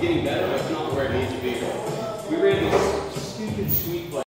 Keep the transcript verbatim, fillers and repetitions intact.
getting better, but it's not where it needs to be. We ran these stupid sweep